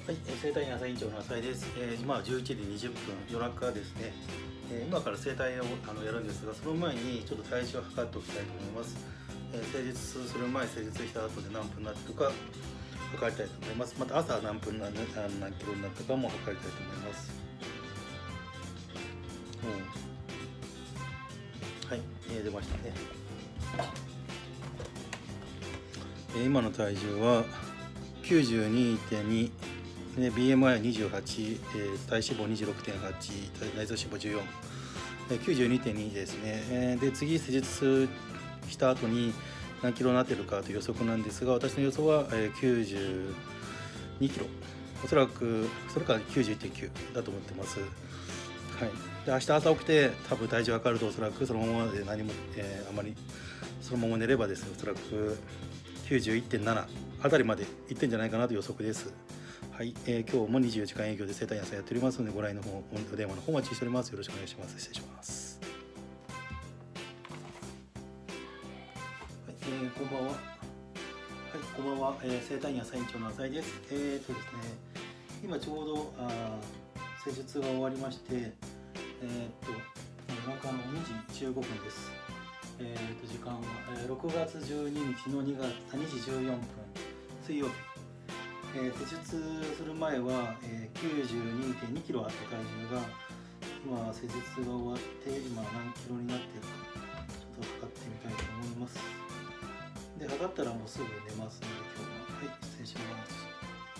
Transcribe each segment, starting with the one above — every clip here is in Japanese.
はい、生体院朝院長の浅井です。今は11時20分、夜中ですね。今から整体をやるんですが、その前にちょっと体重を測っておきたいと思います。施術する前、施術した後で何分になってるか測りたいと思います。また朝何分何キロになったかも測りたいと思います。はい、出ましたね。今の体重は 92.2。BMI28、体脂肪26.8、内臓脂肪14、92.2 ですね。で、次、施術した後に何キロになっているかという予測なんですが、私の予想は92キロ、おそらくそれから 91.9 だと思ってます。はい、で明日朝起きて多分体重測るとおそらくそのままで何も、あまりそのまま寝ればですね、おそらく 91.7 あたりまでいってんじゃないかなという予測です。はい、今日も24時間営業で生体院朝やっておりますので、ご来の方、お電話の方お待ちしております。よろしくお願いします。失礼します。はい、こんばんは。はい、こんばんは。生体院朝院長の浅井です。ですね、今ちょうど施術が終わりまして、夜中の2時15分です。時間は、6月12日の2時14分、水曜日。施術する前は、92.2 キロあった体重が今施術が終わって今何キロになっているかちょっと測ってみたいと思います。で、測ったらもうすぐ寝ますので今日は。はい、失礼します。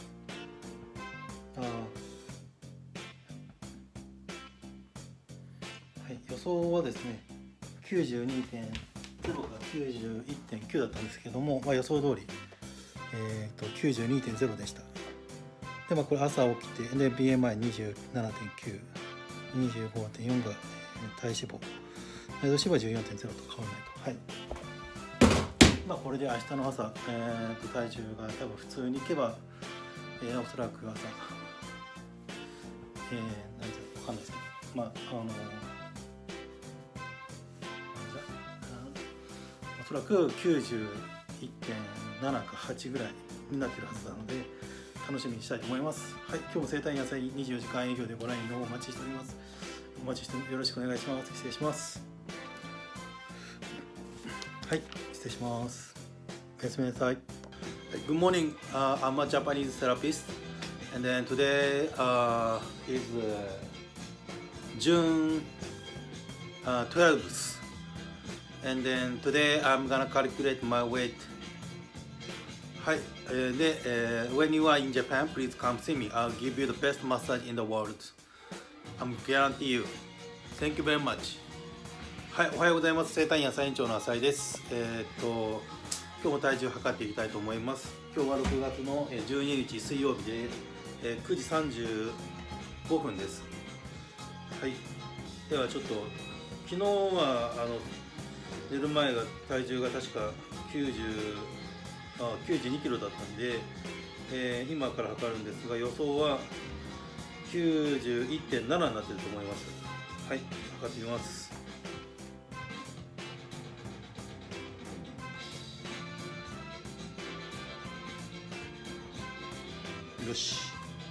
はい、予想はですね 92.0 か 91.9 だったんですけども、予想通り92.0 でした。で、これ朝起きて、で、BMI27.9、25.4 が体脂肪、内臓脂肪は 14.0 と変わらないと。はい。これで明日の朝、体重が多分普通にいけば、おそらく朝、何ていうか分かんないですけど、おそらく 91.7 か8ぐらいになっているはずなので楽しみにしたいと思います。はい、今日も生体院野菜24時間営業でご来院のお待ちしております。お待ちしてよろしくお願いします。失礼します。はい、失礼します。おやすみなさい。Good morning. I'm a Japanese therapist, and then today is June 12th, and then today I'm gonna calculate my weight. はい、で、when you are in Japan, please come see me. I'll give you the best massage in the world. I'm guarantee you. Thank you very much. はい、おはようございます。生体院朝院長の浅井です。今日も体重を測っていきたいと思います。今日は6月の12日水曜日で、9時35分です。はい。ではちょっと昨日は寝る前が体重が確か92キロだったんで、今から測るんですが予想は 91.7 になっていると思います。はい、測ってみます。よし、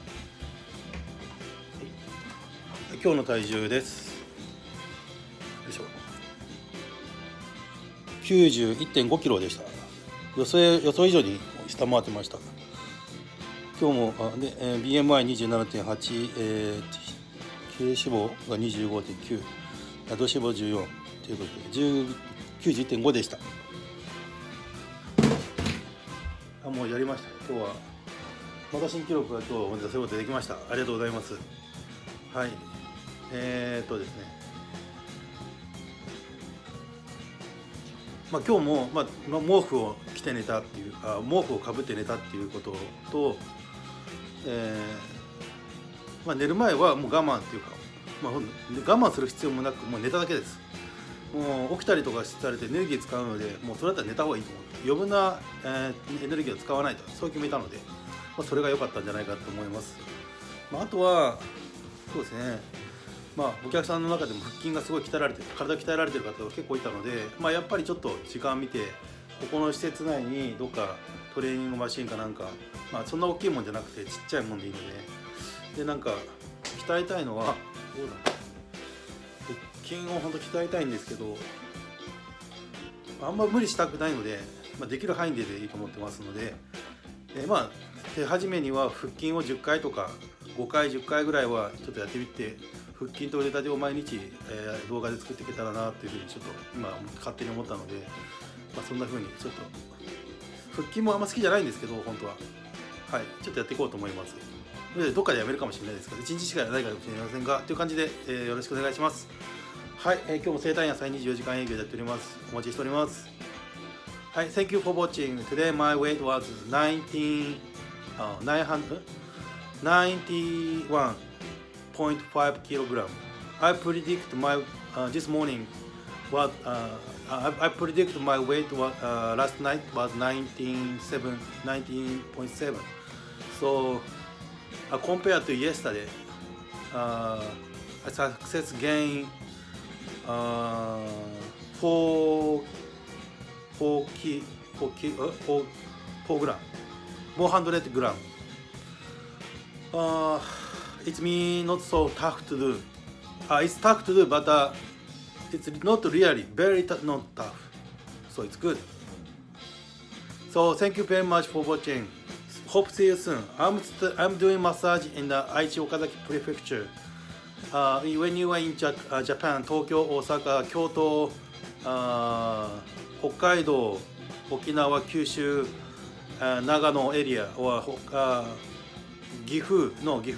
はい、今日の体重です。よいしょ、91.5 キロでした。予想以上に下回ってました。今日もBMI27.8、経脂肪が 25.9、内臓脂肪14ということで 91.5 でした。もうやりました。今日はまた新記録が今日出せることができました。ありがとうございます。はい、ですね、今日も、毛布を着て寝たっていうか、毛布をかぶって寝たっていうことと、寝る前はもう我慢っていうか、我慢する必要もなくもう寝ただけです。もう起きたりとかされてエネルギー使うので、もうそれだったら寝た方がいいと思って、余分な、エネルギーを使わないとそう決めたので、それが良かったんじゃないかと思います。あとはそうですね、お客さんの中でも腹筋がすごい鍛えられてる、体鍛えられてる方が結構いたので、やっぱりちょっと時間見てここの施設内にどっかトレーニングマシンかなんか、まあそんな大きいもんじゃなくてちっちゃいもんでいいので、なんか鍛えたいのはどうだ腹筋を本当鍛えたいんですけど、あんま無理したくないので、できる範囲でいいと思ってますので、手始めには腹筋を10回とか5回10回ぐらいはちょっとやってみて、腹筋と腕立てを毎日、動画で作っていけたらなというふうにちょっと今勝手に思ったので、そんなふうにちょっと腹筋もあんま好きじゃないんですけど本当は、はい、ちょっとやっていこうと思います。でどっかでやめるかもしれないですけど、1日しかやらないかもしれませんがという感じで、よろしくお願いします。はい、今日も生体院野菜24時間営業でやっております。お待ちしております。はい、Thank you for watching. Today my weight was 91.5 kilogram. I predict my this morning what I predict my weight was, last night was 19.7. So compared to yesterday, I success gain 4 gram, 400 gram. It's me not so tough to do. It's tough to do, but it's not really very not tough. So it's good. So thank you very much for watching. Hope see you soon. I'm doing massage in the Aichi Okazaki Prefecture. When you are in Japan, Tokyo, Osaka, Kyoto, 北海道、沖縄、九州、長野エリア、岐阜、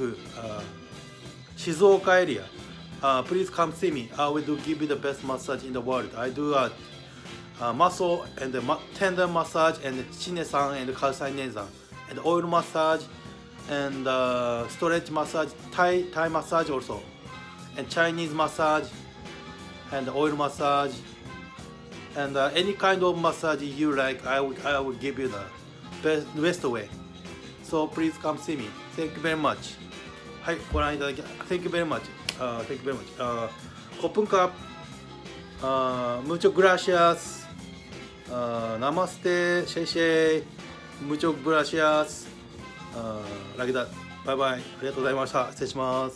静岡エリア、please come see me. I will give you the best massage in the world. I do a muscle and tendon massage and Shine-san and Kausai-nen-san and oil massage and stretch massage, Thai massage also, and Chinese massage and oil massage. And any kind of massage you like, I will give you the best way. So please come see me. Thank you very much. はい、ご覧いただき Thank you very much. Thank you very much. コップンカップ。Muchas gracias. Namaste. Shei. Muchas gracias. Like that. Bye bye. ありがとうございました。失礼します。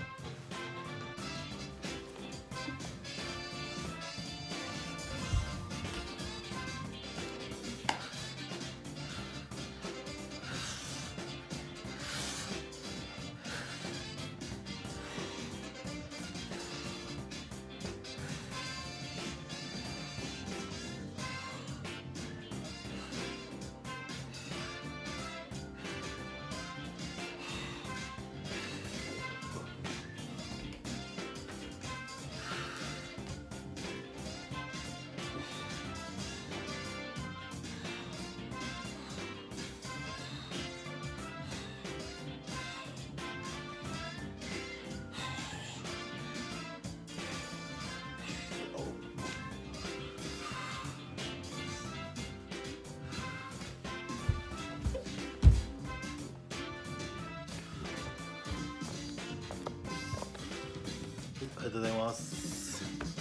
ありがとうございます。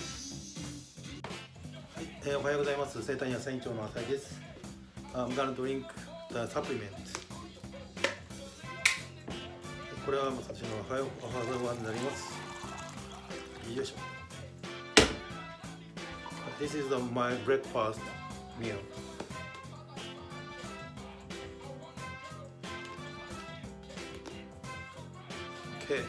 はい、おはようございます。生体院野菜院長の浅井です。I'm gonna drink the supplement。これは私のおはようご飯になります。よいしょ。This is my breakfast meal。Okay。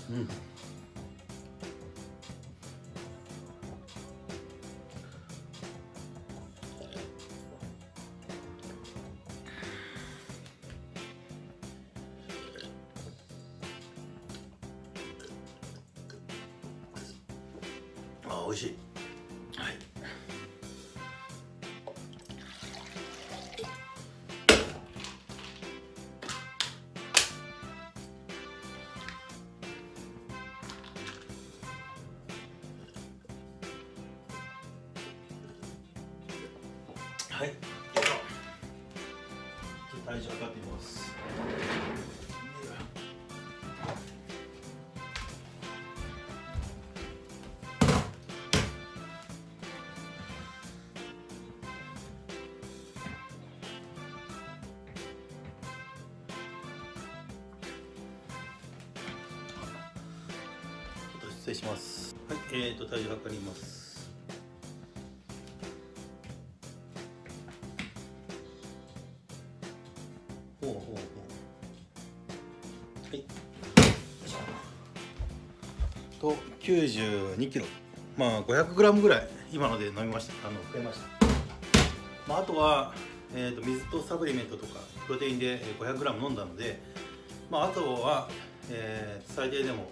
うん。あ、美味しい。はい。はい。ちょっと体重測ってみます。失礼します。はい、体重測ります。ほうほうほう。はい。と92キロ。まあ500グラムぐらい今ので飲みました。増えました。まああとは水とサプリメントとかプロテインで500グラム飲んだので、まああとは最低でも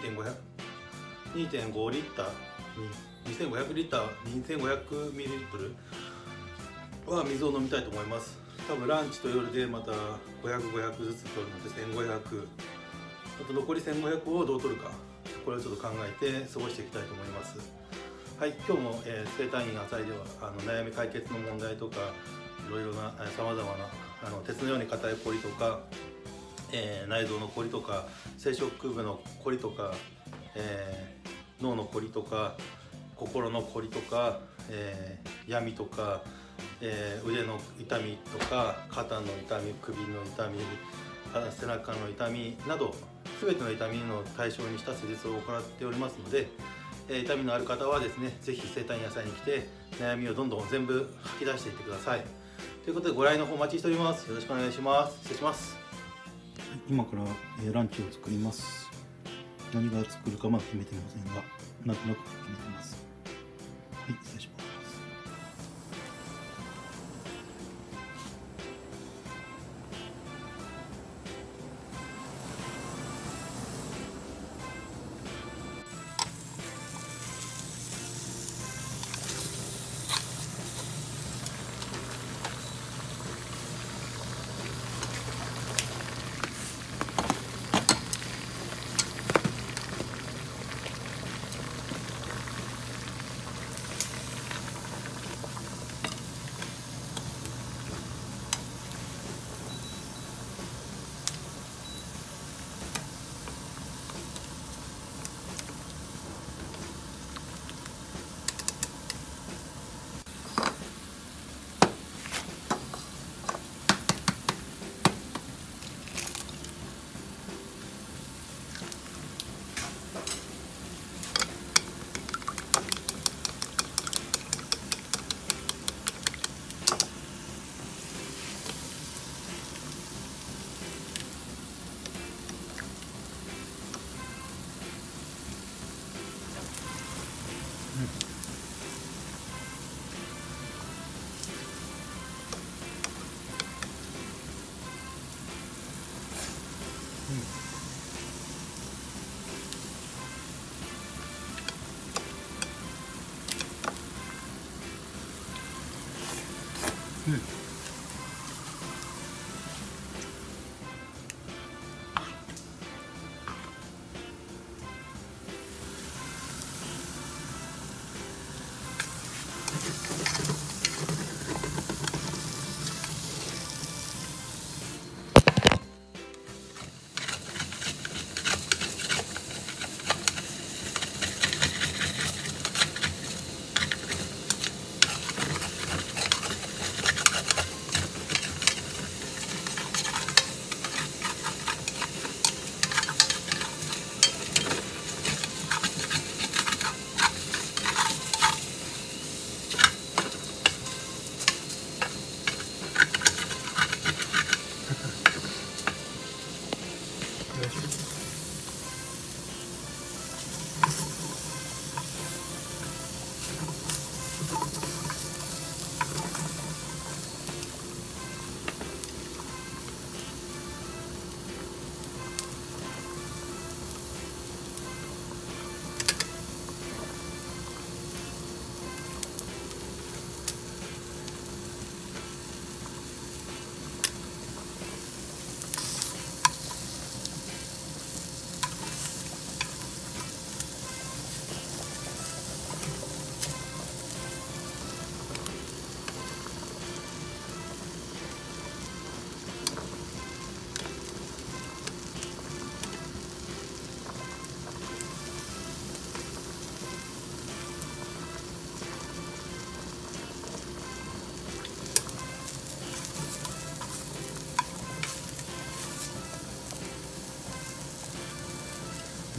2.5リッターに2500リッター2500ミリリットルは水を飲みたいと思います。多分ランチと夜でまた500、500ずつ取るので1500、あと残り1500をどう取るか、これをちょっと考えて過ごしていきたいと思います。はい、今日も生体院浅井では悩み解決の問題とかいろいろなさまざまな鉄のように硬いこりとか、内臓のこりとか生殖部のこりとか、脳のこりとか心のこりとか、闇とか、腕の痛みとか肩の痛み、首の痛み、背中の痛みなど全ての痛みの対象にした施術を行っておりますので、痛みのある方はですね、ぜひ生体院野菜に来て悩みをどんどん全部吐き出していってください。ということでご来の方お待ちしております。よろしくお願いします。失礼します。今から、ランチを作ります。何が作るかまだ決めてませんが、なんとなく決めてます。はい、失礼します。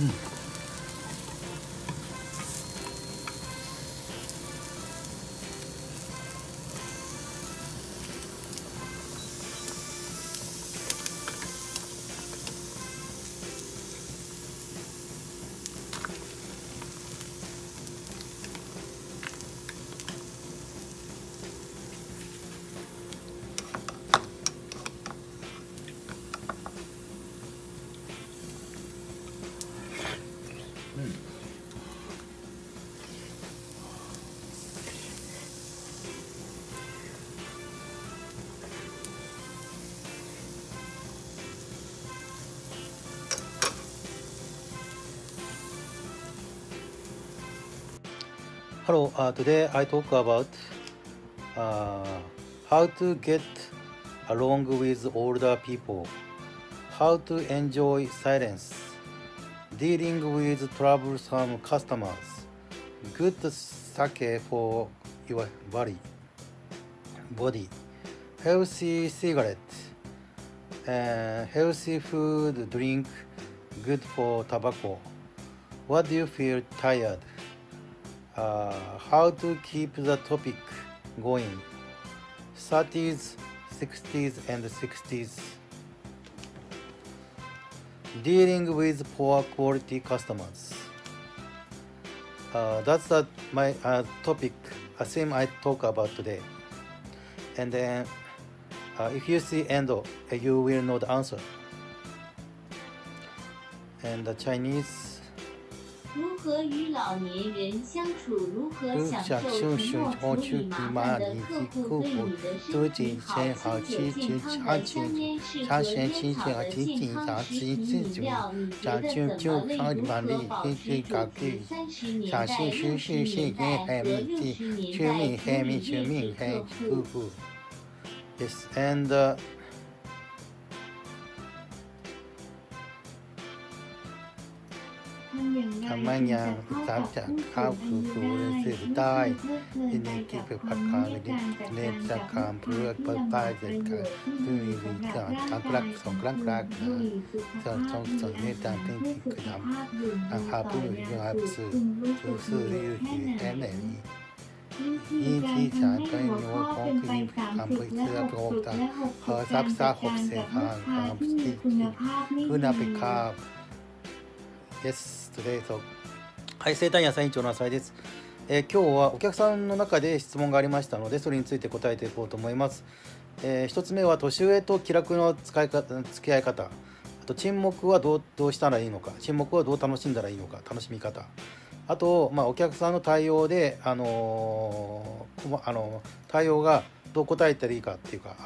Hello, today I talk about how to get along with older people, how to enjoy silence, dealing with troublesome customers, good sake for your body, healthy cigarette, healthy food, drink, good for tobacco. What do you feel tired? How to keep the topic going. 30s, 60s, and 60s. Dealing with poor quality customers. That's my topic, a theme I talk about today. And then, if you see Endo, you will know the answer. And the Chinese. 如何与老年人相处？如何享受沉默处理麻烦的客户对你的身体好？清洁健康的香烟适合烟草的健康食品饮料，你觉得怎么类？如何保持主题？30年代、60年代和60年代服务业的客户。 Yes, andทำมันยังสามจากข้าวคือฟูสื่อได้ที่ในที่เป็นพักคาในจากคำเพื่อเปิดป้ายเด็ดขาดที่มีวิจารณ์ทั้งรักสองครั้งรักสองเมตตาที่คือทำหาผู้อยู่ที่หาสื่ออยู่ที่แห่งไหนนี่ที่ฉันก็มีว่าของคือคำพูดเสื้อโปรตาขอซับซ้าหกเสียงคำที่คุณภาพครับ Yes, today, so はい、生誕野菜委員長の浅井です。今日はお客さんの中で質問がありましたので、それについて答えていこうと思います。一つ目は年上と気楽の付き合い方、あと沈黙はどうしたらいいのか、沈黙はどう楽しんだらいいのか、楽しみ方、あと、お客さんの対応で、対応がどう答えたらいいかっていうか、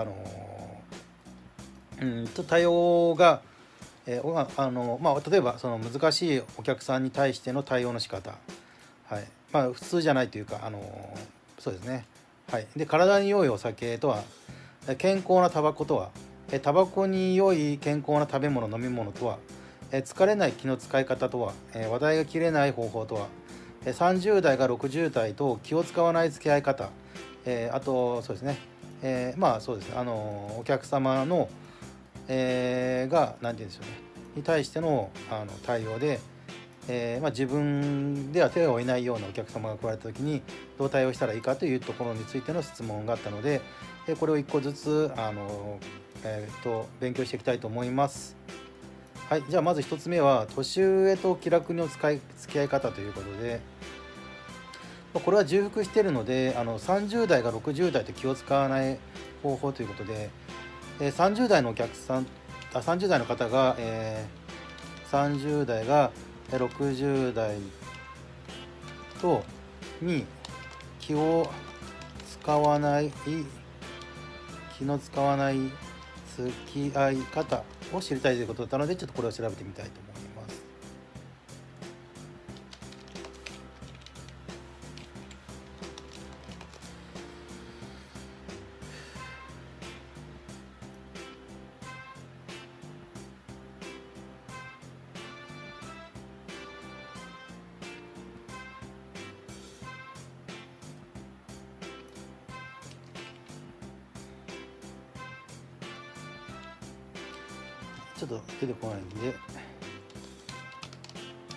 対応が例えばその難しいお客さんに対しての対応の仕方、はい、普通じゃないというか、そうですね、はい、で体に良いお酒とは、健康なタバコとは、タバコに良い健康な食べ物飲み物とは、疲れない気の使い方とは、話題が切れない方法とは、30代が60代と気を使わない付き合い方、あとそうですね、そうですね、お客様のが何て言うんでしょうね、に対しての対応で、自分では手を負えないようなお客様が来られた時にどう対応したらいいかというところについての質問があったので、これを1個ずつ勉強していきたいと思います。はい、じゃあまず1つ目は年上と気楽の付き合い方ということで、これは重複しているので30代が60代と気を使わない方法ということで、30代のお客さん、30代の方が、30代が60代とに気の使わない付き合い方を知りたいということだったので、ちょっとこれを調べてみたいと思います。ちょっと出てこないんで、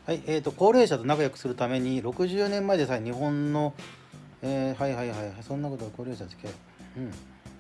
はい、高齢者と仲良くするために60年前でさえ日本の、はいはいはい、そんなことは高齢者つけ、うん。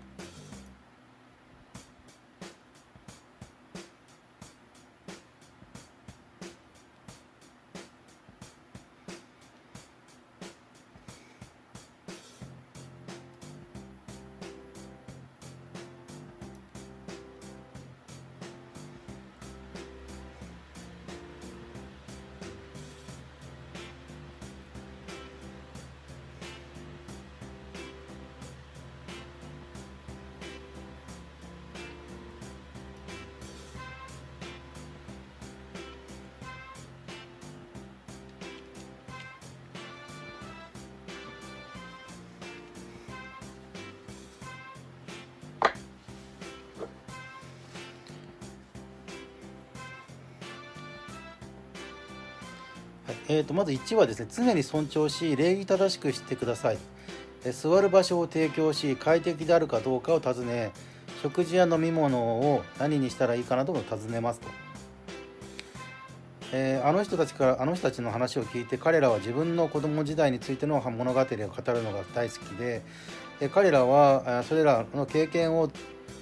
まず1はですね、常に尊重し礼儀正しくしてください。座る場所を提供し快適であるかどうかを尋ね、食事や飲み物を何にしたらいいかなども尋ねますと。あの人たちの話を聞いて、彼らは自分の子供時代についての物語を語るのが大好きで、彼らはそれらの経験を、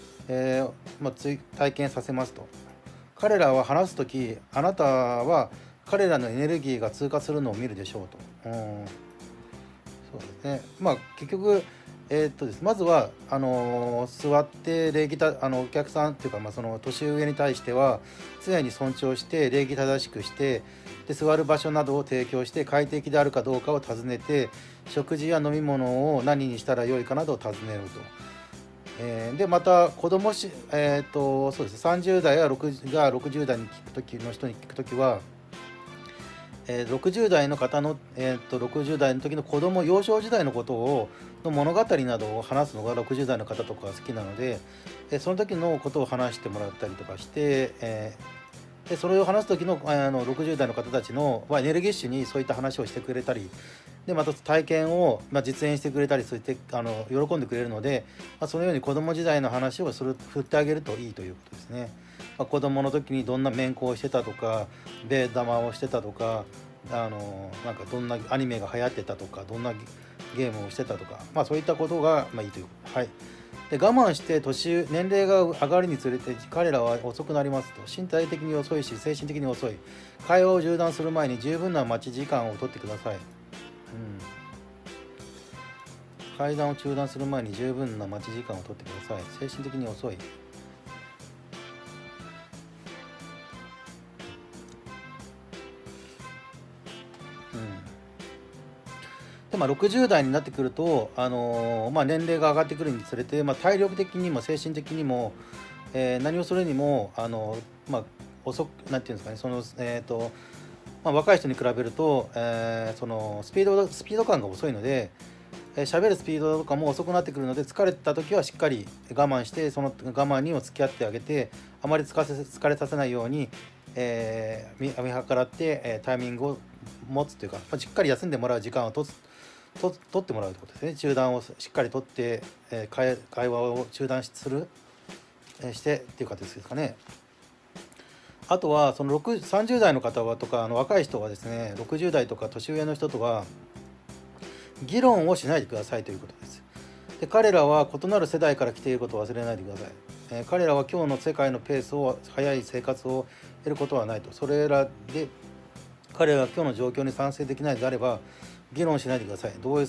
体験させますと。彼らは話すとき、あなたは彼らのエネルギーが通過するのを見るでしょうと。そうですね。結局、まずは座って礼儀お客さんっていうか、その年上に対しては常に尊重して礼儀正しくして、で座る場所などを提供して快適であるかどうかを尋ねて、食事や飲み物を何にしたらよいかなどを尋ねると。でまた子供そうです30代が60代に聞く時の人に聞くときは、60代の方の、60代の時の幼少時代のことをの物語などを話すのが60代の方とか好きなので、その時のことを話してもらったりとかして、でそれを話す時の、60代の方たちの、エネルギッシュにそういった話をしてくれたりで、また体験を、実演してくれたりそうやって喜んでくれるので、そのように子供時代の話を振ってあげるといいということですね。子供の時にどんな面子をしてたとか、ベー玉をしてたとか、なんかどんなアニメが流行ってたとか、どんなゲームをしてたとか、そういったことが、いいということ。はい。で我慢して年齢が上がるにつれて彼らは遅くなりますと。身体的に遅いし精神的に遅い。会話を中断する前に十分な待ち時間を取ってください。会談を中断する前に十分な待ち時間を取ってください。精神的に遅い。で60代になってくると、年齢が上がってくるにつれて、体力的にも精神的にも、何をするにも遅くなんていうんですかね、若い人に比べると、そのスピード感が遅いので、喋るスピードとかも遅くなってくるので、疲れた時はしっかり我慢して、その我慢にも付き合ってあげて、あまり疲れさせないように、見計らって、タイミングを持つというか、しっかり休んでもらう時間を取ってもらうということですね。中断をしっかり取って、会話を中断してっていう形ですかね。あとはその30代の方はとか若い人はですね、60代とか年上の人とは議論をしないでくださいということです。で彼らは異なる世代から来ていることを忘れないでください。彼らは今日の世界のペースを速い生活を得ることはないと。それらで彼らが今日の状況に賛成できないのであれば議論しないでください。同意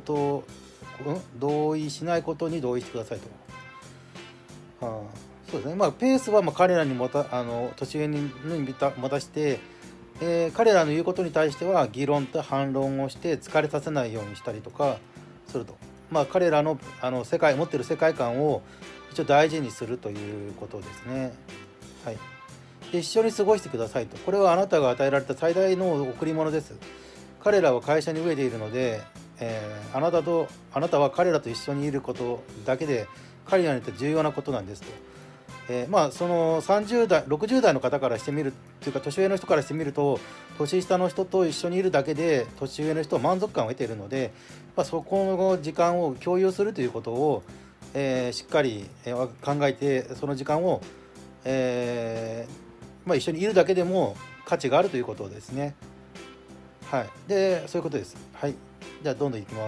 しないことに同意してくださいと。そうですね。ペースは彼らに年上に持たして、彼らの言うことに対しては議論と反論をして疲れさせないようにしたりとかすると。彼らの持っている世界観を一応大事にするということですね。はい。で一緒に過ごしてくださいと。これはあなたが与えられた最大の贈り物です。彼らは会社に飢えているので、あなたは彼らと一緒にいることだけで彼らにとって重要なことなんですと。その30代60代の方からしてみるというか、年上の人からしてみると、年下の人と一緒にいるだけで年上の人は満足感を得ているので、そこの時間を共有するということを、しっかり考えて、その時間を、 一緒にいるだけでも価値があるということですね。はい、でそういうことです。はい、じゃあどんどんいきます。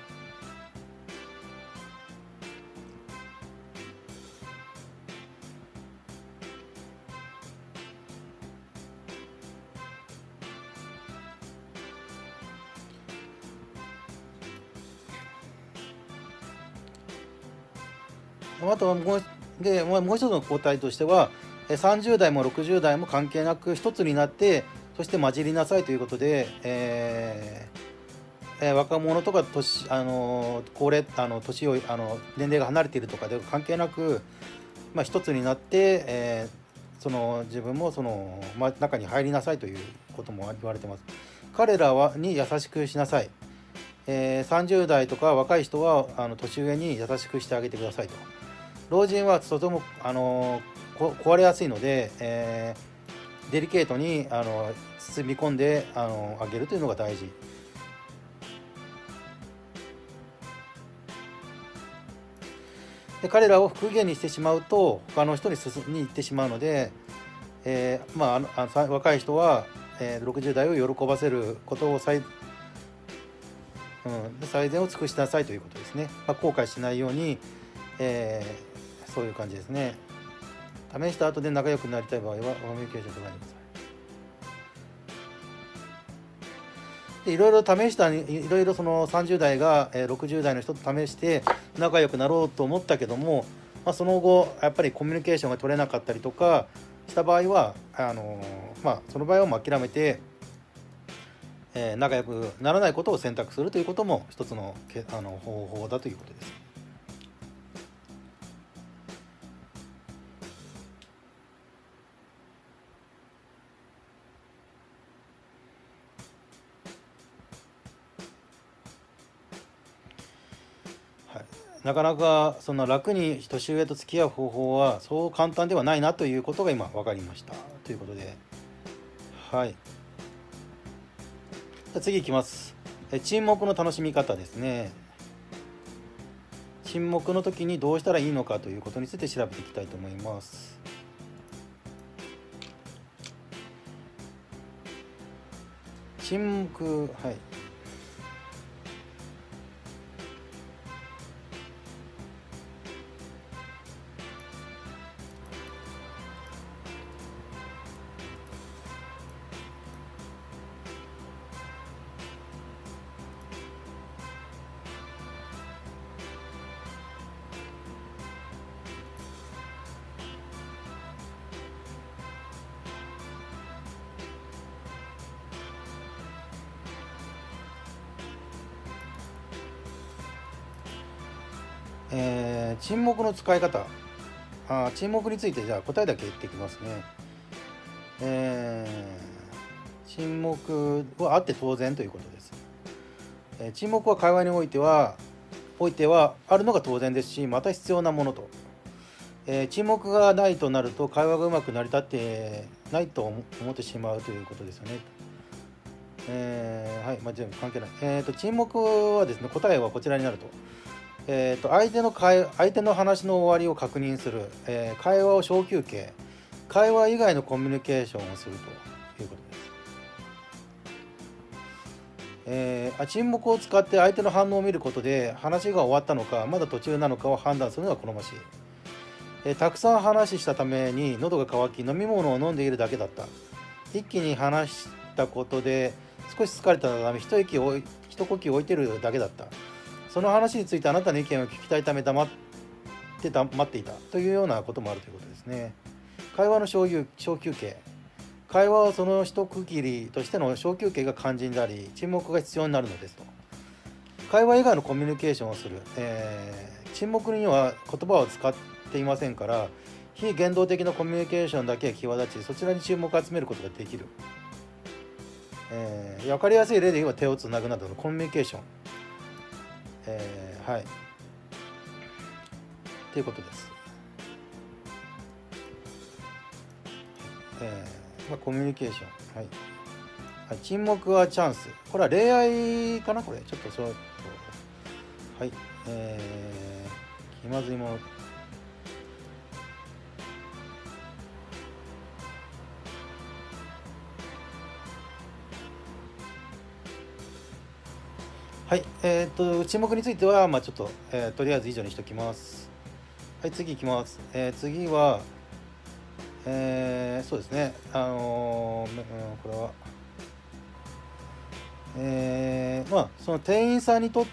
あとはもう一つの交代としては、30代も60代も関係なく一つになって、そして混じりなさいということで、若者とか高齢年を年齢が離れているとかで関係なく、一つになって、自分も中に入りなさいということも言われてます。彼らに優しくしなさい。30代とか若い人は年上に優しくしてあげてくださいと。老人はとても壊れやすいので、デリケートに包み込んであげるというのが大事。で彼らを不機嫌にしてしまうと他の人に行ってしまうので、若い人は、60代を喜ばせることを最善を尽くしなさいということですね。後悔しないように、そういう感じですね。試した後で仲良くなりたい場合はコミュニケーションとなります。でいろいろその30代が60代の人と試して仲良くなろうと思ったけども、その後やっぱりコミュニケーションが取れなかったりとかした場合はその場合は諦めて、仲良くならないことを選択するということも一つの方法だということです。なかなかそんな楽に年上と付き合う方法はそう簡単ではないなということが今分かりましたということで、はい。じゃあ次いきます。沈黙の楽しみ方ですね。沈黙の時にどうしたらいいのかということについて調べていきたいと思います。沈黙、はい。沈黙の使い方、沈黙についてじゃあ答えだけ言っていきますね。沈黙はあって当然ということです。沈黙は会話においてはあるのが当然ですし、また必要なものと。沈黙がないとなると会話がうまく成り立ってないと思ってしまうということですよね。はい、全部関係ない。沈黙はですね、答えはこちらになると。相手の話の終わりを確認する、会話を小休憩、会話以外のコミュニケーションをするということです。沈黙を使って相手の反応を見ることで話が終わったのかまだ途中なのかを判断するのが好ましい。たくさん話したために喉が渇き飲み物を飲んでいるだけだった。一気に話したことで少し疲れたため一呼吸置いているだけだった。その話についてあなたの意見を聞きたいため待っていたというようなこともあるということですね。会話の小休憩、会話はその一区切りとしての小休憩が肝心であり沈黙が必要になるのですと。会話以外のコミュニケーションをする、沈黙には言葉を使っていませんから非言動的なコミュニケーションだけが際立ちそちらに注目を集めることができる。分かりやすい例で言えば手をつなぐなどのコミュニケーション、はい、ということです。コミュニケーション、はい、沈黙はチャンス。これは恋愛かな。これちょっとはい、気まずいもの。 はい、沈黙については、ちょっと、とりあえず以上にしておきます。はい、次いきます。次は、そうですね、これは、その店員さんにとって、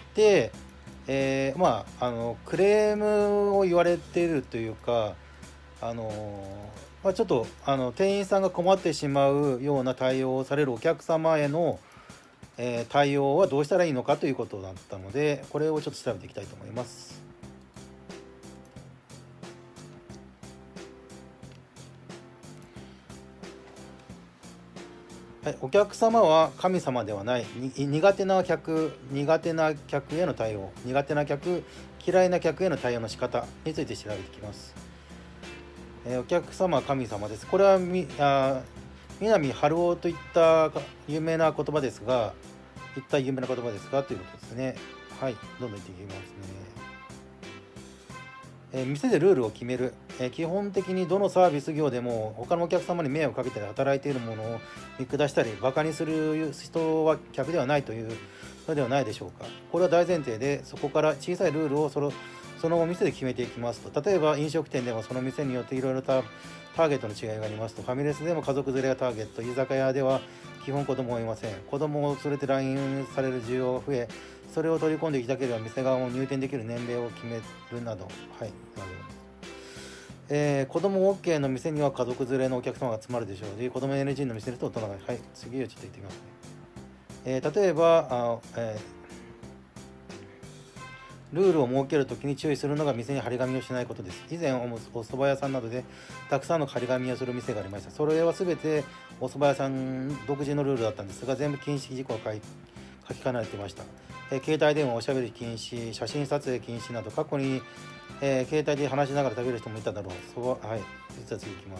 クレームを言われているというか、ちょっと店員さんが困ってしまうような対応をされるお客様への、対応はどうしたらいいのかということだったので、これをちょっと調べていきたいと思います。はい、お客様は神様ではない。苦手な客への対応、苦手な客、嫌いな客への対応の仕方について調べていきます。お客様は神様です。これは南春夫といった有名な言葉ですが、ということですね。はい、どんどん言っていきますね。店でルールを決める。基本的にどのサービス業でも他のお客様に迷惑をかけたり働いているものを見下したりバカにする人は客ではないというのではないでしょうか。これは大前提で、そこから小さいルールをそのお店で決めていきますと、例えば飲食店でもその店によっていろいろターゲットの違いがありますと、ファミレスでも家族連れがターゲット、居酒屋では基本子供はいません。子供を連れて来院される需要が増え、それを取り込んでいきたければ店側も入店できる年齢を決めるなど、はい、子供 OK の店には家族連れのお客様が集まるでしょうし、子供 NG の店ですと大人が、はい、次をちょっと言ってみますね。例えばルールを設けるときに注意するのが店に張り紙をしないことです。以前お蕎麦屋さんなどでたくさんの張り紙をする店がありました。それは全てお蕎麦屋さん独自のルールだったんですが、全部禁止事項が書き換えられていました。携帯電話、おしゃべり禁止、写真撮影禁止など、過去に、携帯で話しながら食べる人もいただろう。はい、実は次いきます。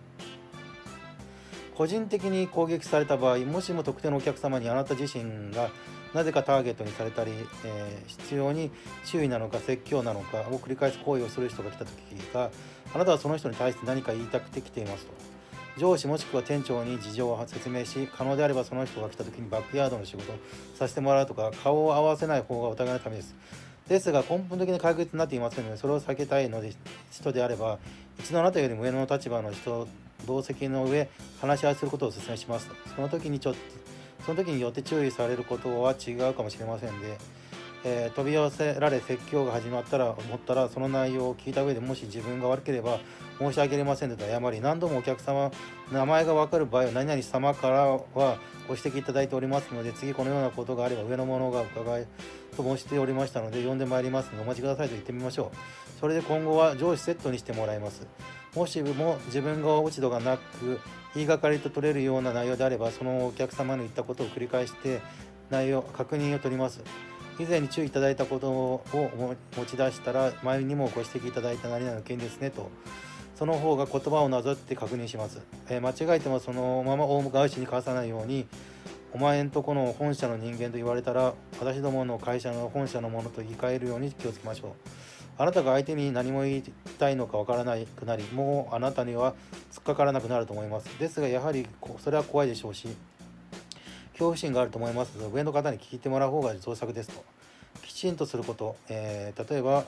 個人的に攻撃された場合、もしも特定のお客様にあなた自身がなぜかターゲットにされたり、必要に注意なのか説教なのかを繰り返す行為をする人が来た時が、あなたはその人に対して何か言いたくて来ていますと。上司もしくは店長に事情を説明し、可能であればその人が来た時にバックヤードの仕事をさせてもらうとか、顔を合わせない方がお互いのためです。ですが根本的に解決になっていませんので、それを避けたいので人であれば、一度あなたよりも上の立場の人、同席の上話し合いすることをお勧めしますと。その時によって注意されることは違うかもしれませんで、飛び寄せられ説教が始まったら思ったら、その内容を聞いた上で、もし自分が悪ければ申し訳ありませんと謝り、何度もお客様名前が分かる場合は何々様からはご指摘いただいておりますので、次このようなことがあれば上の者が伺いと申しておりましたので呼んでまいりますのでお待ちくださいと言ってみましょう。それで今後は上司セットにしてもらいます。もしも自分が落ち度がなく言いがかりと取れるような内容であれば、そのお客様の言ったことを繰り返して確認を取ります。以前に注意いただいたことを持ち出したら、前にもご指摘いただいた何々の件ですねと、その方が言葉をなぞって確認します。間違えてもそのまま大返しに返さないように、お前んとこの本社の人間と言われたら、私どもの会社の本社のものと言い換えるように気をつけましょう。あなたが相手に何も言いたいのかわからなくなり、もうあなたには突っかからなくなると思います。ですがやはりそれは怖いでしょうし、恐怖心があると思いますので、上の方に聞いてもらう方が造作ですと。きちんとすること、例えば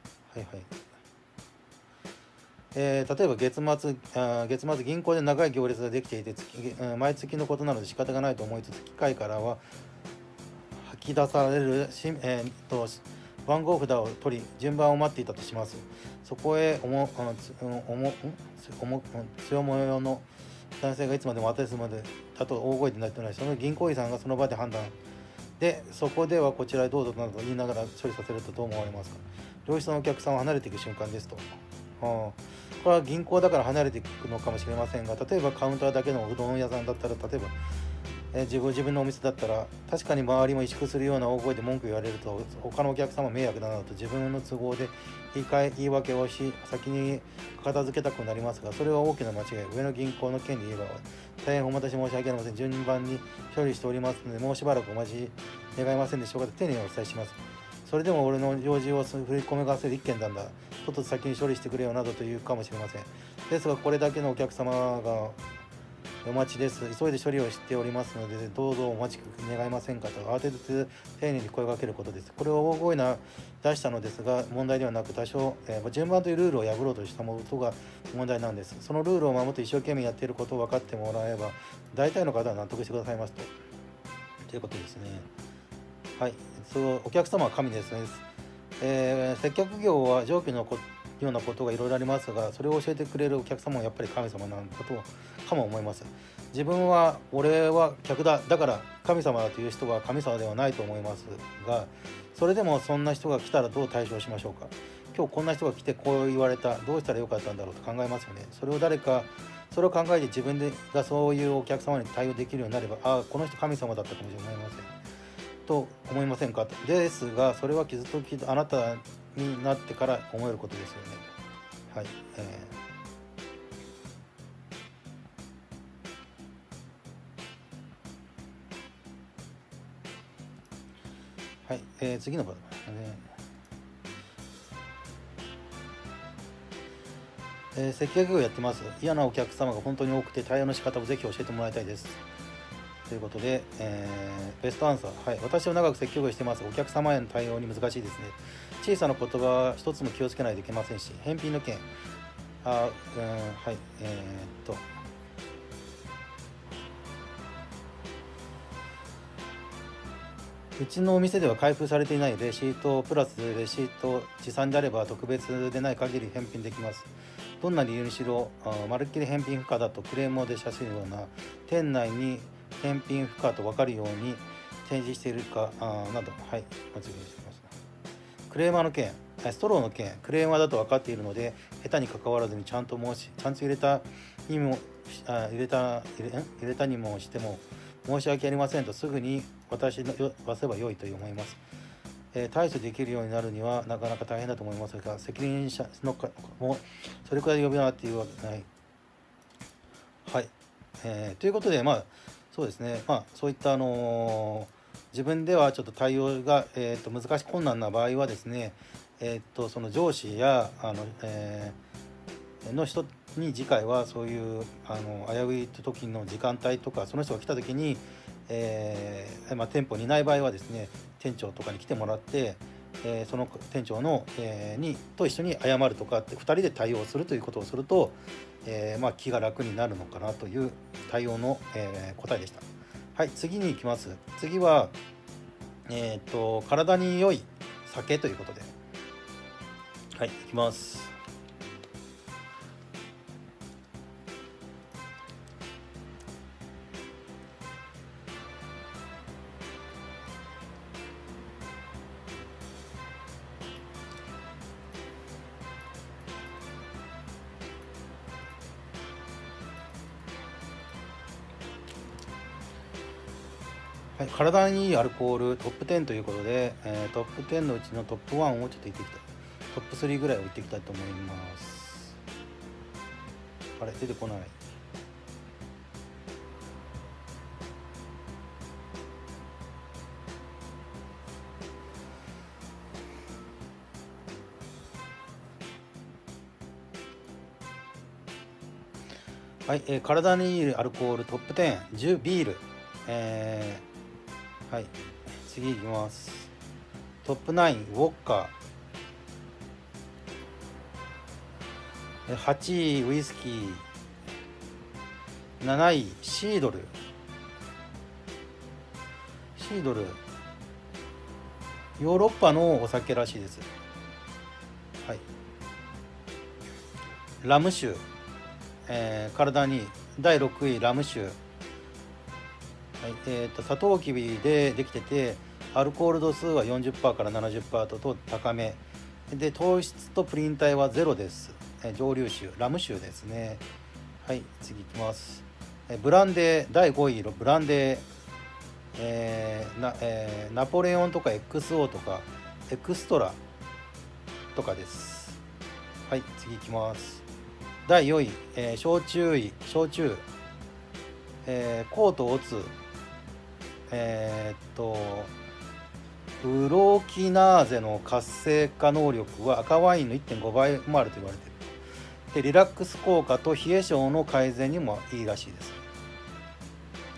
例えば月末銀行で長い行列ができていて毎月のことなので仕方がないと思いつつ、機械からは吐き出される番号札を取り順番を待っていたとします。そこへ強模様の男性がいつまでも私までだと大声で鳴っており、その銀行員さんがその場で判断で、そこではこちらへどうぞなどと言いながら処理させるとどう思われますか。良質のお客さんを離れていく瞬間ですと。これは銀行だから離れていくのかもしれませんが、例えばカウンターだけのうどん屋さんだったら、例えば自分のお店だったら、確かに周りも萎縮するような大声で文句言われると他のお客様迷惑だなと自分の都合で言い訳をし先に片付けたくなりますが、それは大きな間違い。上の銀行の件で言えば、大変お待たせ申し訳ありません、順番に処理しておりますのでもうしばらくお待ち願いませんでしょうかと丁寧にお伝えします。それでも俺の用事を振り込めがせる一件なんだ、ちょっと先に処理してくれよなどと言うかもしれません。ですがこれだけのお客様がお待ちです。急いで処理をしておりますので、どうぞお待ち願いませんかと慌てず丁寧に声をかけることです。これを大声な出したのですが、問題ではなく多少、順番というルールを破ろうとしたことが問題なんです。そのルールを守って一生懸命やっていることを分かってもらえば、大体の方は納得してくださいますということですね。はい、お客様は神ですね。接客業は上記のようなことがいろいろありますが、それを教えてくれるお客様はやっぱり神様なことかも思います。自分は俺は客だ、だから神様だという人は神様ではないと思いますが、それでもそんな人が来たらどう対処しましょうか。今日こんな人が来てこう言われた、どうしたらよかったんだろうと考えますよね。それを考えて自分がそういうお客様に対応できるようになれば、この人神様だったかもしれませんと思いませんかと。ですが、それは傷とあなたになってから思えることですよね。はい、はい、次のパターンですね。接客業をやってます。嫌なお客様が本当に多くて対応の仕方をぜひ教えてもらいたいです。ということで、ベストアンサー。はい、私は長く接客をしてますが、お客様への対応に難しいですね。小さな言葉は一つも気をつけないといけませんし、返品の件、はい、うちのお店では開封されていないレシートプラスレシート持参であれば特別でない限り返品できます。どんな理由にしろまるっきり返品不可だとクレームを出しやすいような、店内に返品不可と分かるように展示しているかなど、はい、お次にします。クレーマーの件、ストローの件、クレーマーだと分かっているので、下手に関わらずにちゃんと入れたにもしても申し訳ありませんとすぐに渡せばよいと思います。対処できるようになるにはなかなか大変だと思いますが、責任者のもそれくらい呼びなっていうわけない。はい、ということで、そうですね、そういった自分ではちょっと対応が、難しい困難な場合はですね、その上司やの人に次回はそういう危うい時の時間帯とか、その人が来た時に、店舗にいない場合はですね、店長とかに来てもらって、その店長の、と一緒に謝るとかって2人で対応するということをすると、気が楽になるのかなという対応の、答えでした。はい、次に行きます。次は、体に良い酒ということで、はい、行きます。はい、体にいいアルコールトップ10ということで、トップ10のうちのトップ1をちょっと言っていきたい。トップ3ぐらいを言っていきたいと思います。あれ、出てこない。はい、体にいいアルコールトップ10、10ビール、はい、次いきます。トップ9、ウォッカ。8位、ウイスキー。7位、シードル。ヨーロッパのお酒らしいです。はい。ラム酒。体に第6位、ラム酒。はい、サトウキビでできてて、アルコール度数は 40% から 70% と高めで、糖質とプリン体はゼロです。蒸留酒、ラム酒ですね。はい、次いきます。ブランデー、第5位のブランデー、ナポレオンとか XO とかエクストラとかです。はい、次いきます。第4位、焼酎、コートオツ、ウロキナーゼの活性化能力は赤ワインの 1.5 倍もあると言われている。でリラックス効果と冷え性の改善にもいいらしいです。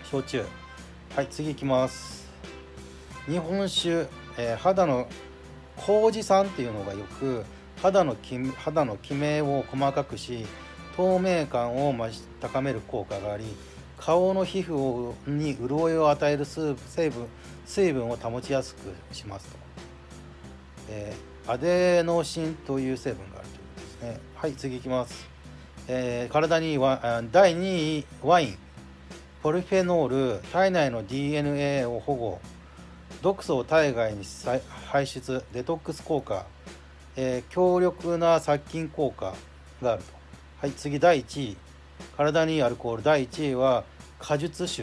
焼酎。はい、次いきます。日本酒、肌の麹酸っていうのがよく肌のきめを細かくし透明感を高める効果があり、顔の皮膚に潤いを与える水分を保ちやすくしますと、アデノシンという成分があるということですね。はい、次いきます。体には第2位ワイン。ポリフェノール、体内の DNA を保護、毒素を体外に排出、デトックス効果、強力な殺菌効果があると。はい、次第1位。体にいいアルコール第1位は果実酒、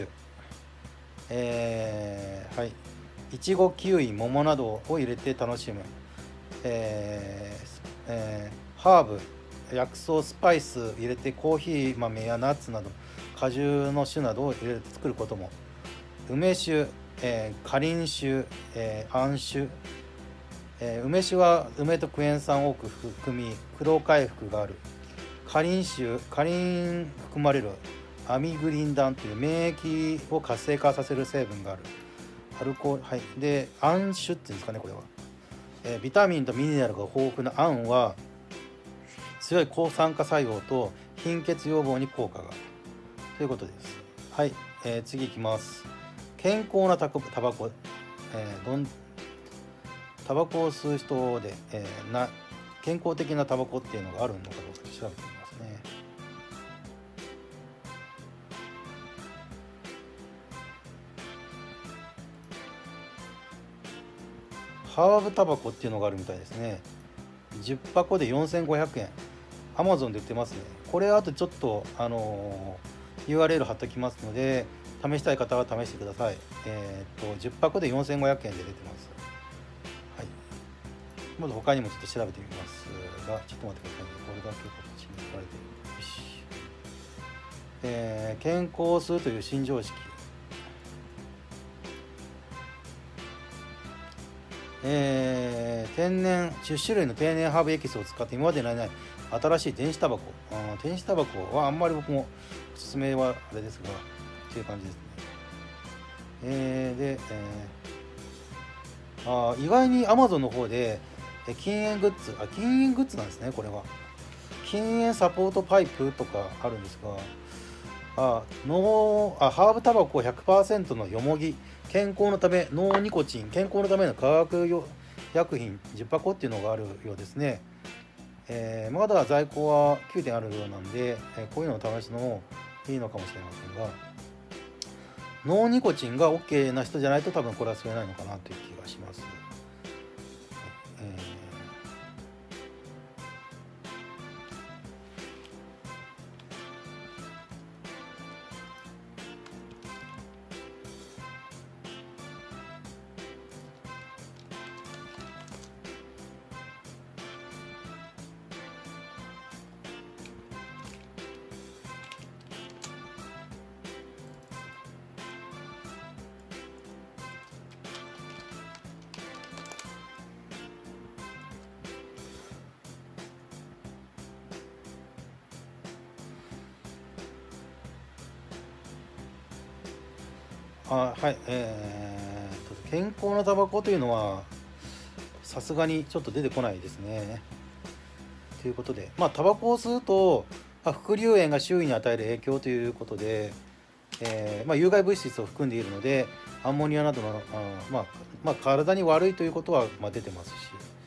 はい、いちご、キウイ、桃などを入れて楽しむ、ハーブ、薬草、スパイス入れてコーヒー豆やナッツなど果汁の酒などを入れて作ることも。梅酒、かりん酒、杏酒、梅酒は梅とクエン酸を多く含み疲労回復がある。カリン含まれるアミグリン酸という免疫を活性化させる成分がある。アルコール、はい、で杏酒っていうんですかね、これは、ビタミンとミネラルが豊富な杏は強い抗酸化作用と貧血予防に効果があるということです。はい、次いきます。健康なタバコ、タバコを吸う人で、健康的なタバコっていうのがあるのかどうか調べてみますね。ハーブタバコっていうのがあるみたいですね。10箱で4500円。Amazon で売ってますね。これあとちょっとURL 貼っときますので、試したい方は試してください。10箱で4500円で出てます。はい。まず他にもちょっと調べてみますが、ちょっと待ってくださいね。これだけこっちに書かれてる。よし。健康数という新常識。10種類の天然ハーブエキスを使って今までにない新しい電子タバコ。電子タバコはあんまり僕もおすすめはあれですがっていう感じですね。意外に Amazon の方で禁煙グッズなんですね。これは禁煙サポートパイプとかあるんですが、ハーブタバコ 100% のよもぎ、健康のためノーニコチン、健康のための化学薬品10箱っていうのがあるようですね。まだ在庫は9点あるようなんで、こういうのを試すのもいいのかもしれませんが、ノーニコチンが OK な人じゃないと多分これは吸えないのかなという気がします。はい、健康なタバコというのはさすがにちょっと出てこないですね。ということで、タバコを吸うと副流煙が周囲に与える影響ということで、有害物質を含んでいるのでアンモニアなどの体に悪いということは出てますし、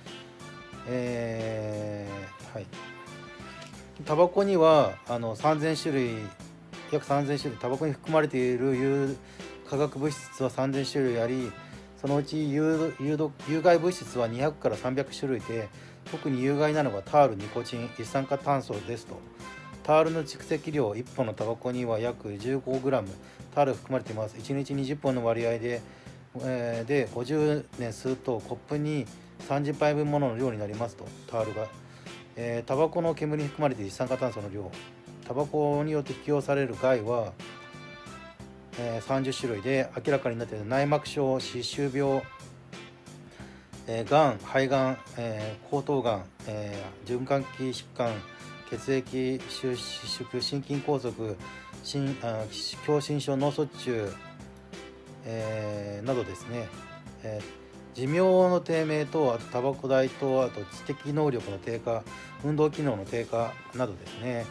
はい、タバコには3000種類約3000種類、タバコに含まれている化学物質は3000種類あり、そのうち有害物質は200から300種類で、特に有害なのがタール、ニコチン、一酸化炭素ですと。タールの蓄積量、1本のタバコには約 15g タール含まれています。1日20本の割合で、50年吸うとコップに30杯分ものの量になりますと。タールが、タバコの煙に含まれている一酸化炭素の量、タバコによって引き寄せられる害は30種類で、明らかになっている内膜症、歯周病、がん、肺がん、喉頭がん、循環器疾患、 血液収縮、心筋梗塞、狭心症、脳卒中、などですね、寿命の低迷と、あとタバコ代と、あと知的能力の低下、運動機能の低下などですね。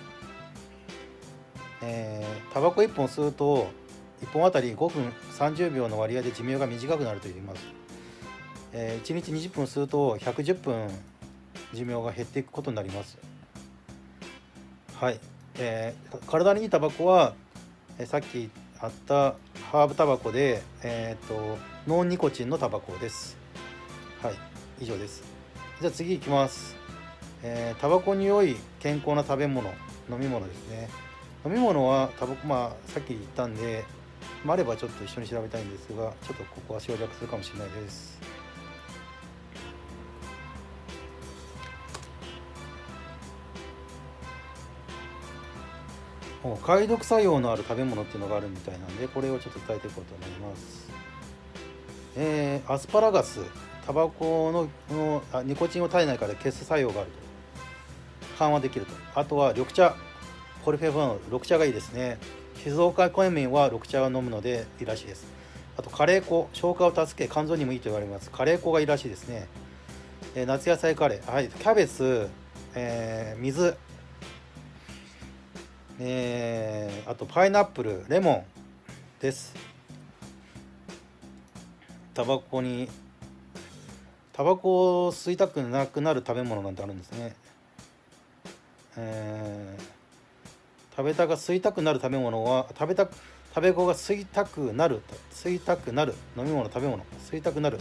タバコ1本吸うと1本あたり5分30秒の割合で寿命が短くなると言います。1日20分吸うと110分寿命が減っていくことになります。はい、体にいいタバコは、さっきあったハーブタバコで、ノンニコチンのタバコです。はい、以上です。じゃあ次いきます。タバコに良い健康な食べ物、飲み物ですね。飲み物はタバコ、さっき言ったんで、あればちょっと一緒に調べたいんですが、ちょっとここは省略するかもしれないです。解毒作用のある食べ物っていうのがあるみたいなんで、これをちょっと伝えていこうと思います。アスパラガス、タバコのニコチンを体内から消す作用があると、緩和できると。あとは緑茶、コルフェボノール、緑茶がいいですね。静岡県民は緑茶を飲むのでいいらしいです。あとカレー粉、消化を助け肝臓にもいいと言われます。カレー粉がいいらしいですね。夏野菜カレー、はい、キャベツ、水、あとパイナップル、レモンです。タバコを吸いたくなくなる食べ物なんてあるんですね。吸いたくなる食べ物は食べ子が吸いたくなる飲み物、食べ物、吸いたくなる、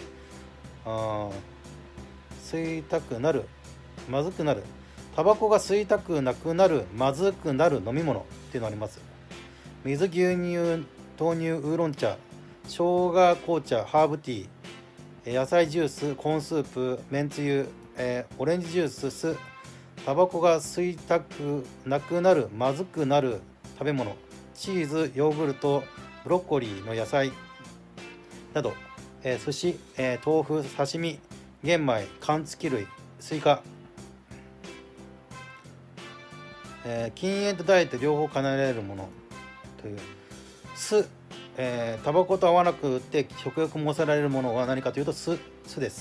吸いたくなる、まずくなる、タバコが吸いたくなくなる、まずくなる飲み物っていうのあります。水、牛乳、豆乳、ウーロン茶、生姜紅茶、ハーブティー、野菜ジュース、コーンスープ、めんつゆ、オレンジジュース、酢、タバコが吸いたくなくなる、まずくなる食べ物、チーズ、ヨーグルト、ブロッコリーの野菜など、寿司、豆腐、刺身、玄米、柑橘類、スイカ、禁煙とダイエット両方叶えられるものという。酢、タバコと合わなくて食欲も抑えられるものは何かというと酢です。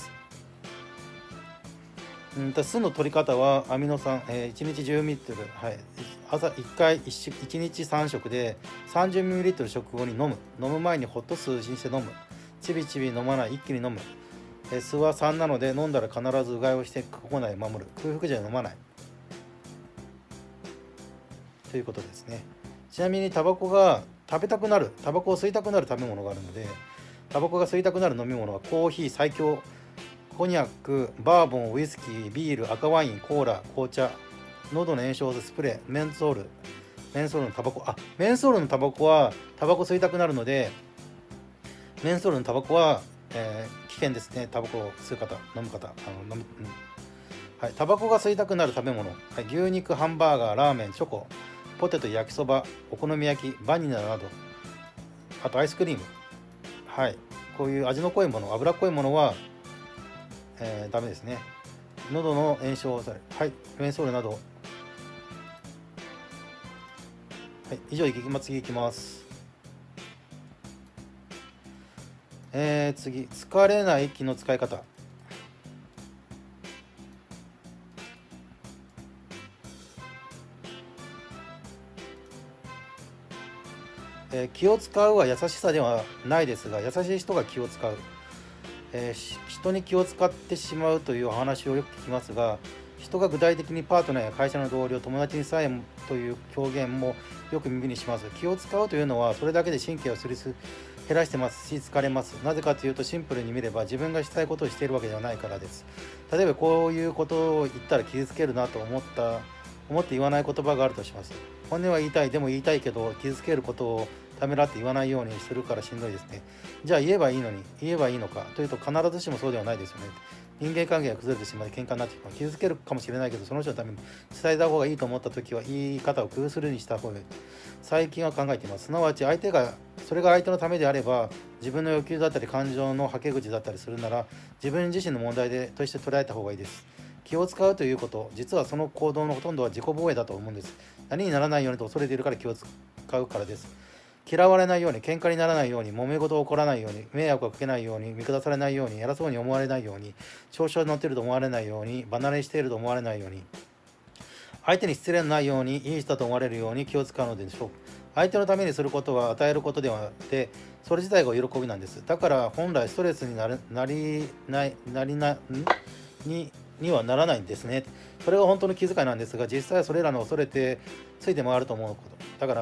酢の取り方はアミノ酸、1日10ミリリットル、はい、朝1回 1日3食で30ミリリットル食後に飲む前にホット酢にして飲む、ちびちび飲まない、一気に飲む、酢は3なので飲んだら必ずうがいをして口内を守る、空腹時は飲まないということですね。ちなみにタバコが食べたくなる、タバコを吸いたくなる食べ物があるので、タバコが吸いたくなる飲み物はコーヒー、最強、コニャック、バーボン、ウイスキー、ビール、赤ワイン、コーラ、紅茶、喉の炎症スプレー、メンソールのタバコ、メンソールのタバコはタバコ吸いたくなるので、メンソールのタバコは、危険ですね。タバコを吸う方、飲む方、はい、タバコが吸いたくなる食べ物、はい、牛肉、ハンバーガー、ラーメン、チョコ、ポテト、焼きそば、お好み焼き、バニラなど、あとアイスクリーム、はい、こういう味の濃いもの、脂っこいものは、ダメですね。喉の炎症をされる、はい、メンソールなど、はい、以上、次いきます。次、疲れない気の使い方。気を使うは優しさではないですが、優しい人が気を使う、人に気を使ってしまうというお話をよく聞きますが、人が具体的にパートナーや会社の同僚、友達にさえもという表現もよく耳にします。気を使うというのはそれだけで神経を減らしてますし、疲れます。なぜかというと、シンプルに見れば自分がしたいことをしているわけではないからです。例えばこういうことを言ったら傷つけるなと思って言わない言葉があるとします。本音は言いたい、でも言いたいけど傷つけることをためらって言わないようにするからしんどいですね。じゃあ言えばいいのかというと、必ずしもそうではないですよね。人間関係が崩れてしまい喧嘩になってしまう。傷つけるかもしれないけど、その人のために伝えた方がいいと思った時は言い方を工夫するにした方がいい。最近は考えています。すなわちそれが相手のためであれば、自分の欲求だったり感情のはけ口だったりするなら、自分自身の問題として捉えた方がいいです。 気を使うということ、実はその行動のほとんどは自己防衛だと思うんです。何にならないようにと恐れているから気を使うからです。嫌われないように、喧嘩にならないように、揉め事起こらないように、迷惑をかけないように、見下されないように、偉そうに思われないように、調子に乗っていると思われないように、離れしていると思われないように、相手に失礼のないように、いい人と思われるように気を使うのでしょう。相手のためにすることは与えることではなくて、それ自体が喜びなんです。だから本来ストレスになはならないんですね。それが本当の気遣いなんですが、実際はそれらの恐れてついて回ると思うこと。だから、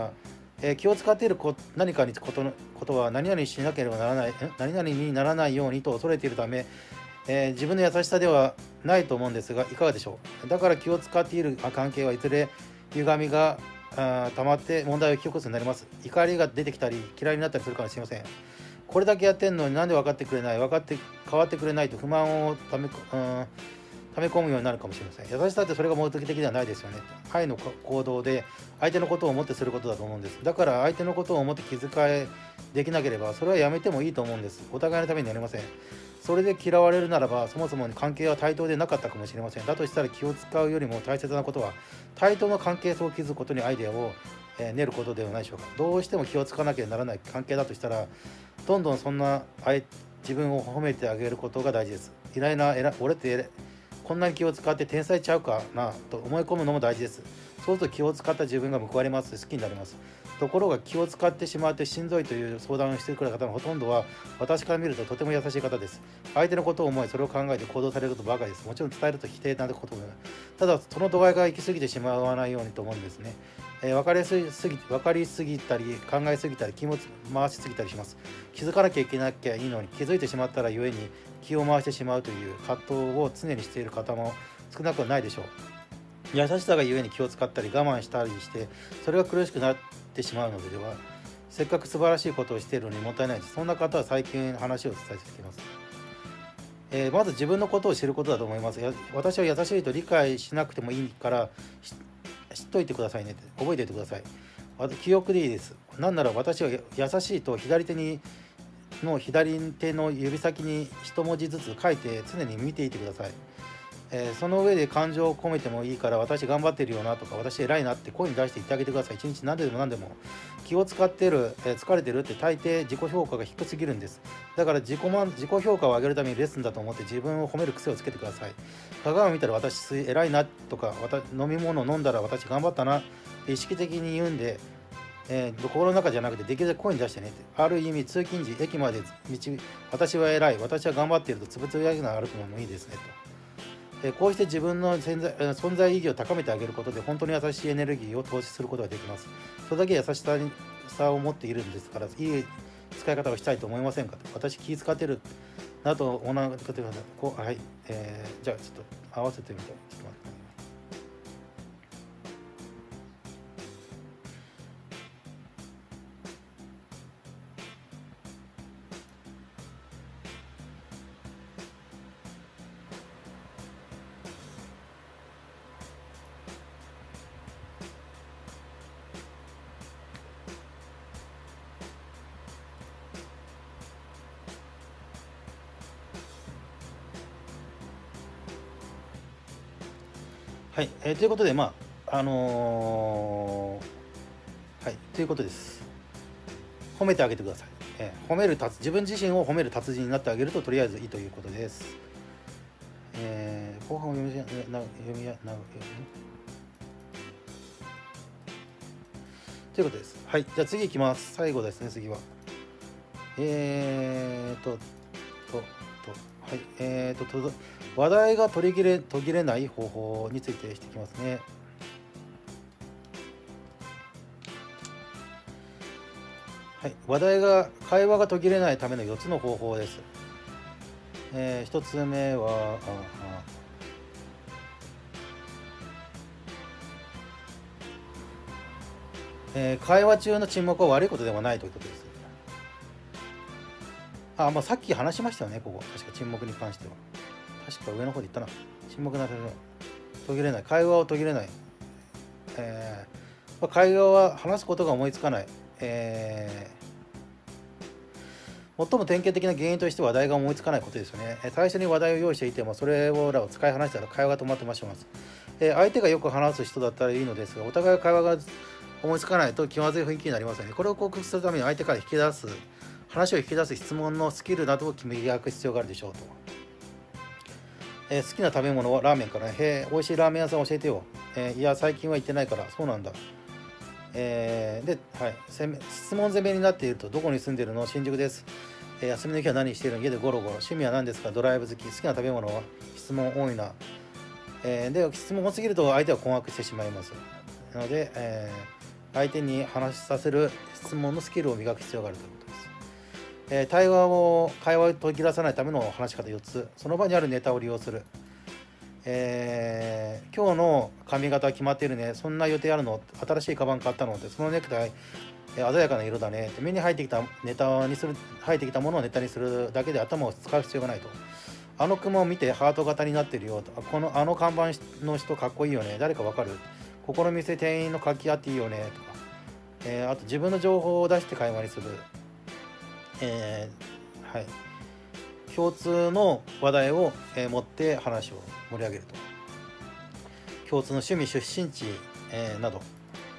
気を使っている何かにことは何々しなければならない、何々にならないようにと恐れているため、自分の優しさではないと思うんですが、いかがでしょう。だから気を使っている関係はいずれ歪みが溜まって問題を引き起こすようになります。怒りが出てきたり嫌いになったりするかもしれません。これだけやってんのになんで分かってくれない、変わってくれないと不満を溜め込むようになるかもしれません。優しさってそれが目的ではないですよね。愛の行動で相手のことを思ってすることだと思うんです。だから相手のことを思って気遣いできなければそれはやめてもいいと思うんです。お互いのためになりません。それで嫌われるならばそもそも関係は対等でなかったかもしれません。だとしたら気を使うよりも大切なことは対等の関係性を築くことにアイデアを練ることではないでしょうか。どうしても気を使わなきゃならない関係だとしたらどんどんそんな自分を褒めてあげることが大事です。俺ってこんなに気を使って天才ちゃうかなと思い込むのも大事です。そうすると気を使った自分が報われます。好きになります。ところが気を使ってしまってしんどいという相談をしてくれる方のほとんどは私から見るととても優しい方です。相手のことを思いそれを考えて行動されることばかりです。もちろん伝えると否定なこともない。ただその度合いが行き過ぎてしまわないようにと思うんですね。分かりすぎたり考えすぎたり気も回しすぎたりします。気づかなきゃいけなきゃいいのに気づいてしまったらゆえに気を回してしまうという葛藤を常にしている方も少なくはないでしょう。優しさがゆえに気を使ったり我慢したりしてそれが苦しくなってしまうのではせっかく素晴らしいことをしているのにもったいないです。そんな方は最近話を伝えてきます。まず自分のことを知ることだと思います。私は優しいと理解しなくてもいいから知っといてくださいねって覚えておいてください。記憶でいいです。なんなら私は優しいと左手の指先に一文字ずつ書いて常に見ていてください。その上で感情を込めてもいいから私頑張ってるよなとか私偉いなって声に出して言ってあげてください。一日何でも気を使ってる、疲れてるって大抵自己評価が低すぎるんです。だから自己評価を上げるためにレッスンだと思って自分を褒める癖をつけてください。鏡を見たら私偉いなとか飲み物を飲んだら私頑張ったなって意識的に言うんで、心の中じゃなくてできるだけ声に出してねって。ある意味通勤時駅まで私は偉い私は頑張っているとつぶつぶやきながら歩くのもいいですねと。こうして自分の存在意義を高めてあげることで本当に優しいエネルギーを投資することができます。それだけ優しさを持っているんですからいい使い方をしたいと思いませんかと。私気使ってるなと同じことがはい、じゃあちょっと合わせてみてちょっと待って。はい、ということでということです。褒めてあげてください。自分自身を褒める達人になってあげるととりあえずいいということです。後半を読みということです。はい、じゃあ次いきます。最後ですね、次は。話題が途切れない方法についてしていきますね。はい、会話が途切れないための4つの方法です。1つ目は会話中の沈黙は悪いことではないということです。さっき話しましたよね、ここ。確か沈黙に関しては。確か上の方で言ったな。沈黙な途切れない。会話を途切れない。会話は話すことが思いつかない。 最も典型的な原因として話題が思いつかないことですよね。最初に話題を用意していても、それらを使い話したら会話が止まってしまいます。相手がよく話す人だったらいいのですが、お互い会話が思いつかないと気まずい雰囲気になりますよね。これを克服するために相手から話を引き出す質問のスキルなどを磨く必要があるでしょうと。好きな食べ物はラーメンから、美味しいラーメン屋さん教えてよ。いや、最近は行ってないから。そうなんだ。質問攻めになっていると、どこに住んでいるの？新宿です。休みの日は何しているの？家でゴロゴロ。趣味は何ですか？ドライブ好き。好きな食べ物は？質問多いな。で、質問多すぎると相手は困惑してしまいます。なので、相手に話しさせる質問のスキルを磨く必要があるということです。会話を途切らさないための話し方4つ。その場にあるネタを利用する。今日の髪型決まっているね。そんな予定あるの？新しいカバン買ったの？って、そのネクタイ、鮮やかな色だね。目に入ってきたものをネタにするだけで頭を使う必要がないと。あの雲を見てハート型になってるよと。あの看板の人かっこいいよね。誰かわかる？ここの店店員の活気あっていいよねとか。あと自分の情報を出して会話にする。共通の話題を、持って話を盛り上げると。共通の趣味、出身地、など。